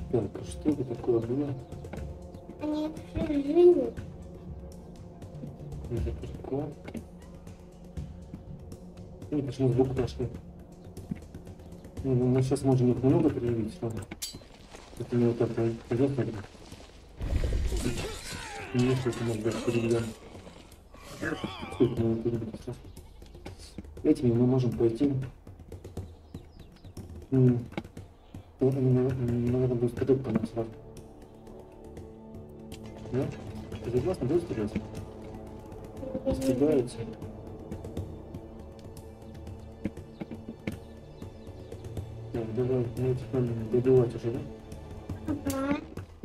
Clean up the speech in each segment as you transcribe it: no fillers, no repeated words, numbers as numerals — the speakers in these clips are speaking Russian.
Так, а что это такое было? Они все живы. Это прикол. Ну, почему сбоку пошли? Ну, мы сейчас можем их много переявить, что ли? Это не вот так пойдет, смотри. Несколько может быть переведем. Сколько мы переведем сейчас? Этими мы можем пойти. Наверное, будет стрелять по нам сразу. Да? Ты согласна, будет стрелять? Стебается. Так, давай, ну теперь добивать уже, да? Ага.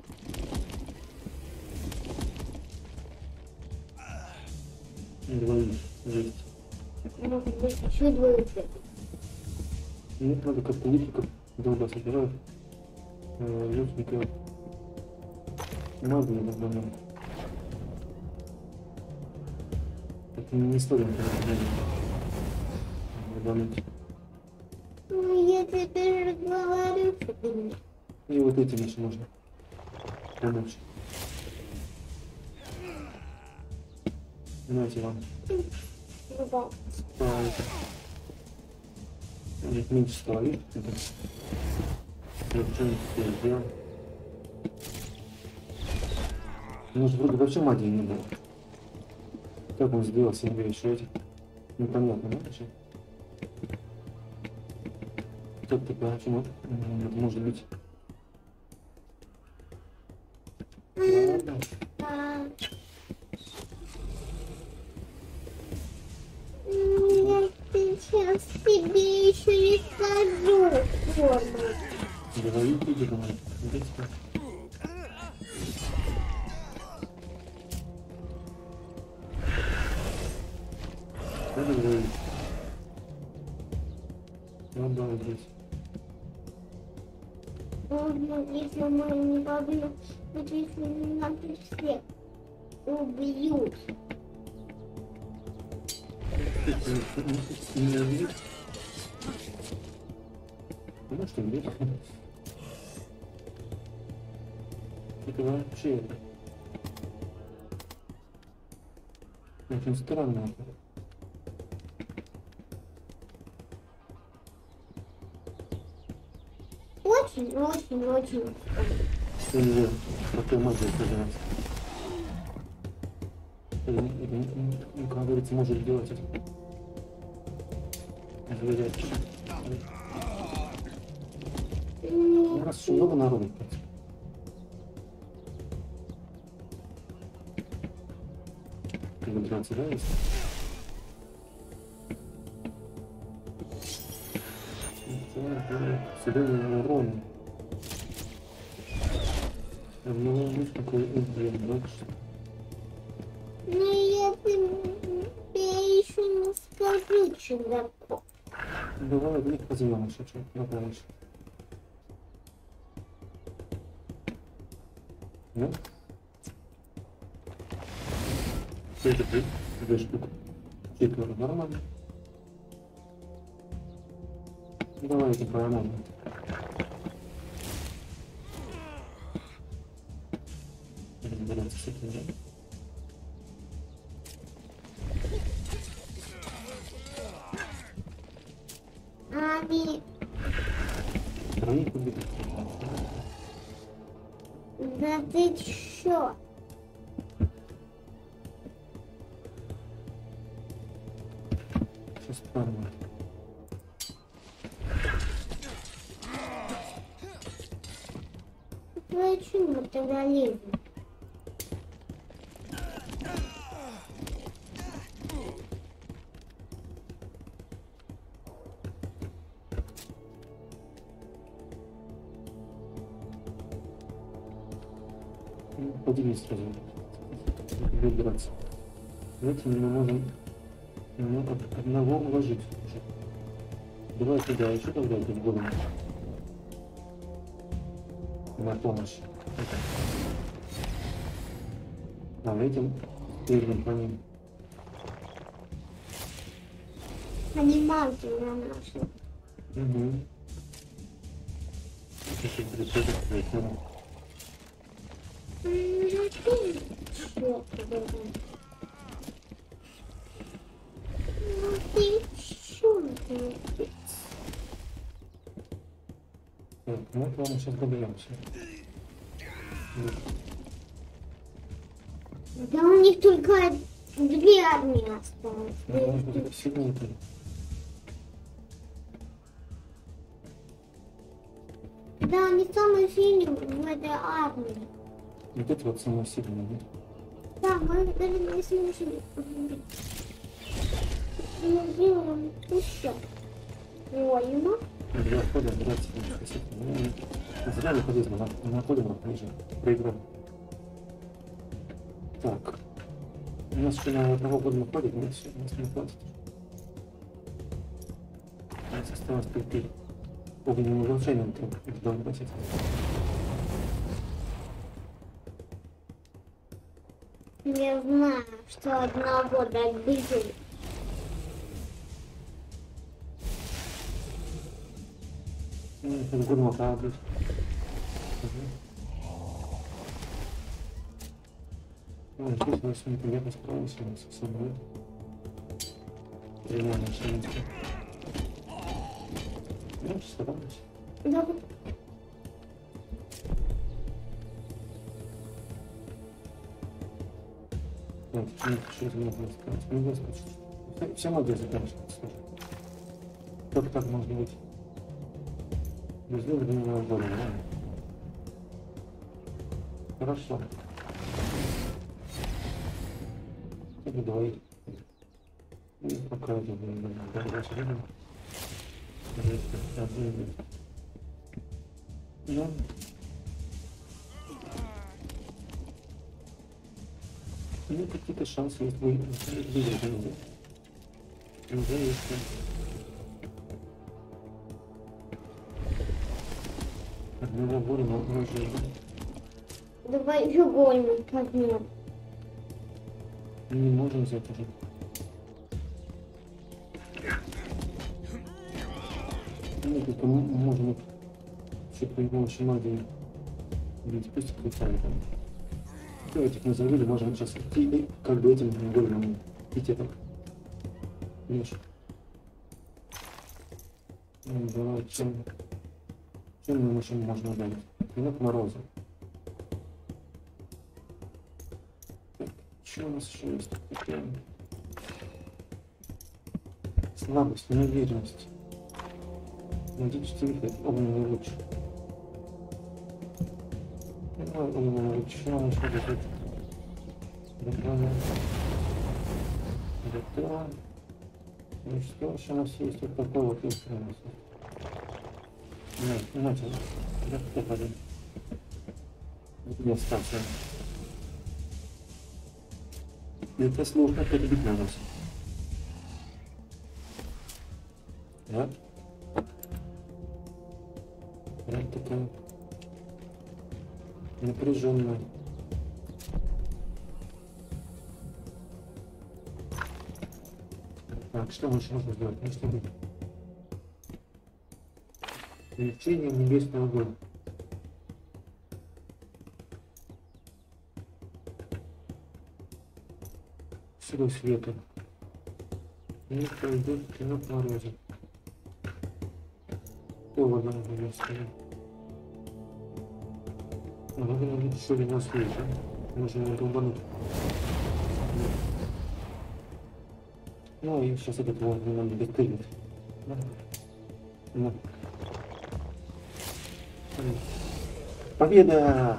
Двоих есть. Может быть, еще двое. Нет, надо как-то лучников долго собирать. Лучников. Магию надо. Это не стоит рвануть. Ну, я тебе же говорю, что ты мне. И вот этим еще можно помочь. Знаете вам. Да. Нет, меньше стало, видите? Я что-нибудь сделал. У нас вроде вообще магии не было. Как он сделал себе еще эти? Непонятно, да, вообще? Как такое, почему это может быть? Ладно. А, я сейчас тебе еще не скажу форму. Говорите, где думаю. Видите? Что говорить? Надо здесь. Можно, если мы не побьем, вот если нас все убьют. Не убить? Ну что, убить? Это вообще очень странно. Очень, очень, очень. Или такой магией пожалуйста. Как говорится, может делать это. Доверять. У нас еще много народу. Выбираться, да, есть? Серьезный урон. Ну, видишь, какой блин, больше. Но я тебе еще не скажу, чудаку. Давай в них позовем еще что-то на помощь. Да? Это две штуки. Четверо нормально. Давай это поймем. Разбираться с этим, да? Они, Троих убить. да ты чё? Сейчас поймем. Почему ты налезешь? Поделись сразу. Выбираться. Давайте мы можем одного уложить уже. Давай туда еще тогда в голову. На помощь. А этим первым по ним. Анимацию нам нашли. Угу. Если переходит, то это... Черт, ну ты черт. Так, ну это ладно, сейчас доберемся. Да у них только 2 армии осталось. Ну, может быть, сильнее. Да, они самые сильные в этой армии. Вот это вот самое сильное, да? Да, мы даже если мы сделаем еще войну. Два хода, братья, зря не полезно, находим, ниже, проиграем. Так. У нас еще на одного года находит, но все, у нас не хватит. У нас осталось только огненным улучшением только должен бросить. Я знаю, что одного добили. Это гурма, правда. Здесь у нас непонятно справился с собой. Примерно что-нибудь. Ну, старались. Да. Вот, что это можно сказать? Ну, господи, все могли заканчиваться. Как так можно быть? Без временного года, да? Хорошо. Или двоих. И пока один, да, дальше видим. Ну. Ну, какие-то шансы есть выиграть, уже есть. Одного года можно уже. Давай еще гольник возьмем. Не можем взять уже. Ну, только мы можем еще по его магии бить, пусть кричали там. Кто этих мы завели, можем сейчас идти и как бы этим гольным идти так. Видишь? Ну, давай, чем мы еще можно ударить? Клинок мороза. Так, что у нас еще есть? Такая слабость, неуверенность. Магический выход, огненный луч. Огненный луч, что нам еще дает? Да. Ну что еще у нас есть? Вот такой вот инструмент. Нет, начал. Да, кто пойдет? Вот не остался. Это сложно перебить на нас. Да? Прям такая напряженная. Так, что мы еще можем сделать? Ну что будет? Лечение небесного огня. Силу света. И пойдет клинок мороза. Холодно я скажу. Надо будет еще один нас выйти. Можно его долбануть. Ну и сейчас этот вот не надо бесстыдит. Ну. Победа!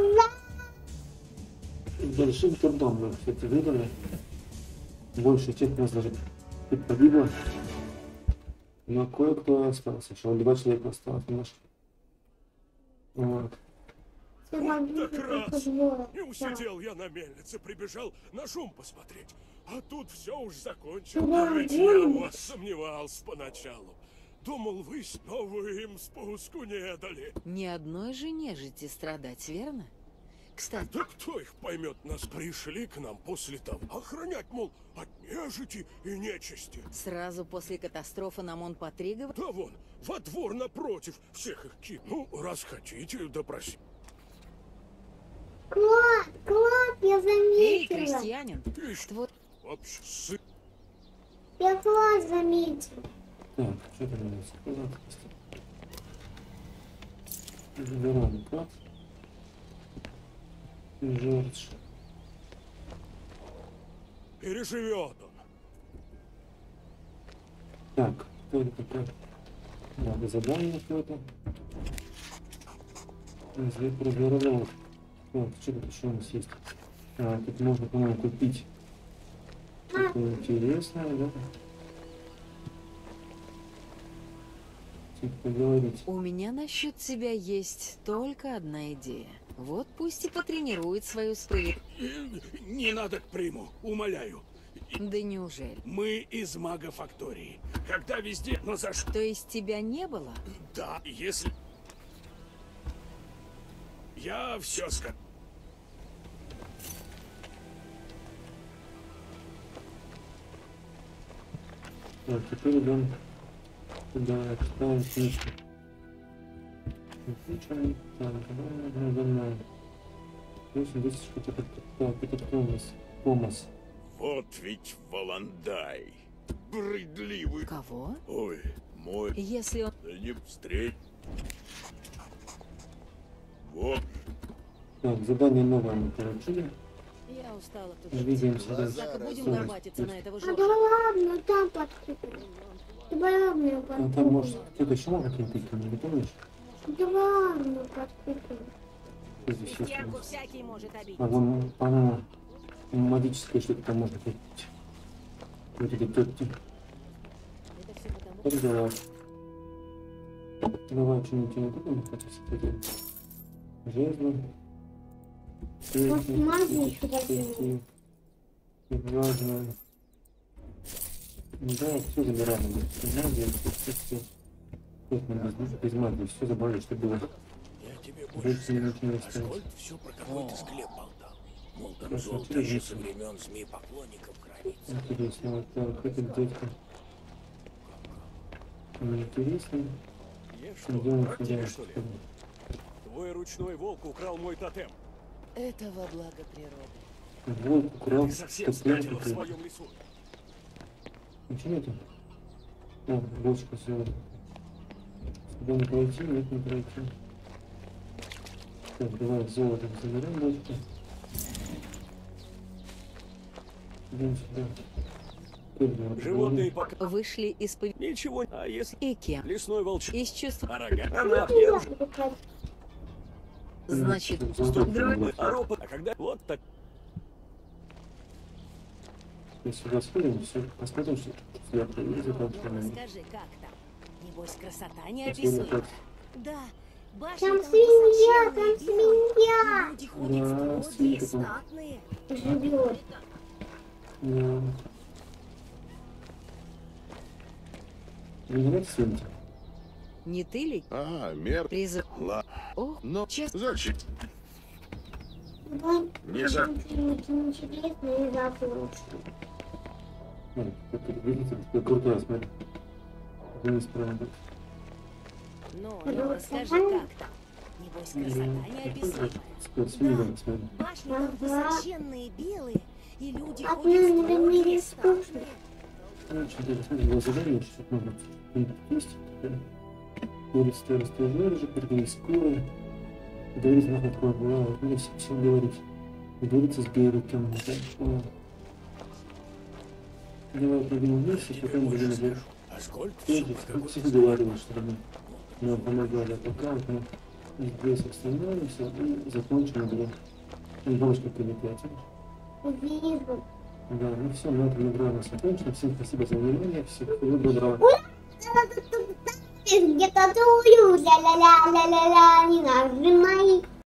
Большим трудом мы все это выиграли. Большая часть нас даже погибла. Но кое-кто остался. Еще 2 человека осталось немножко. Вот. Так раз не усидел я на мельнице, прибежал на шум посмотреть. А тут все уж закончилось. Ведь я в вас сомневался поначалу. Думал, вы снова им спуску не дали. Ни одной же нежити страдать, верно? Кстати, Да кто их поймет? Нас пришли к нам после того. Охранять, мол, от нежити и нечисти. сразу после катастрофы на Монпатриго Да вон, во двор напротив всех их кинул. Ну, раз хотите, допросить. Клад, я Эй, заметила. крестьянин, Ищ, твой... вообще, сын. Я клад заметила. Так, что там у нас? Клад. Выбираем клад. Джордж. Переживет он. Так, кто это такой? Надо задание какое-то. Разведпроверовал. Вот, что тут еще у нас есть? А, тут можно, по-моему, купить. Такое интересное, да? Типа поговорить. У меня насчет тебя есть только одна идея. Вот пусть и потренирует свою справедливость. Не надо к приму, умоляю. Да неужели? Мы из магофактории. Когда везде, но за что? То есть тебя не было? Да, если... Я все скажу. Так, теперь идем туда, читаем книжку. Включаем. Так, давай. 8 так, это кто у нас? Томас. Вот ведь Валандай. Бредливый. Кого? Ой, мой... Если он... Да не встреть. Вот. Так, задание новое мы получили. Я устала тут. Увидимся. Так и будем горбатиться на этого А да Жоржа. ладно, там подкидывай. Давай ладно, А там, может, кто-то еще может каким-то, не помнишь? Да ладно, подкидывай. Что здесь есть у Стенку нас? всякий может обидеть. А вон, по-моему, магическое что-то там можно купить. Вот эти тетки. Это все потому, Так, давай. Давай что-нибудь не купим, хотя все-таки. Жезлы. Вот магию сюда кинули. Важно. Да, все забираем. Магия, все. Тут мы без магии, все забрали, что было. Я тебе Больше ничего не осталось. Аскольд все про какой-то склеп болтал. Мол, там Хорошо, золото через еще месяц. со времен змей-поклонников хранится. Интересно, вот так, этот дядька. Интересно. Идем сюда. Твой ручной волк украл мой тотем. это во благо природы. Волк украл Ты совсем тотем спятила в какой-то. своем лесу. Ничего нету? О, бочка золота. Сюда не пройти, нет, не пройти. Так, давай золото заберем бочку. Идем сюда. Животные пока... Вышли из Ничего, а если... И кем? Лесной волчок. Из чувства. А рога? Она держит. Значит, А ропот. А когда... Вот так. Если сюда сходим, все, посмотрим, что сверху и заканчиваем. расскажи, как там? Небось, красота не Сегодня описует. как Да, башни Там там свинья, высоченные, там белые, свинья. и люди ходят Да, строгие, свинья там. статные. Живет. да. Не нравится свинья? Не ты ли? А, мер. Призыв. Ладно. Ох, Но честно. зачем? Давай Не за- очень интересно и забыл. Как это видите, такой крутой, смотри. Вниз справа. Ну, расскажи, как там? Небось, красота неописуемая. Свинья, смотри. Башни там высоченные, белые, и люди А ходят ты, наверное, строгие, не скучно. статные. Очень даже, смотри, было задание, что тут можно есть. Говорит, что растяжер же, переговорить скоро. Говорить, нахуй, такое было. Мне все говорить. Договориться с Гейриком. Давай пробил вниз, и потом будем наверх. Аскольд Я все же про какой-то всегда говорил, что нам помогали, а пока вот мы здесь остановимся и закончим игру. Бочка прилетает. Вижу. Да, ну все, на этом игра у нас закончена. Всем спасибо за внимание, всего доброго. Где-то тую, ля-ля-ля-ля-ля-ля, не нажимай.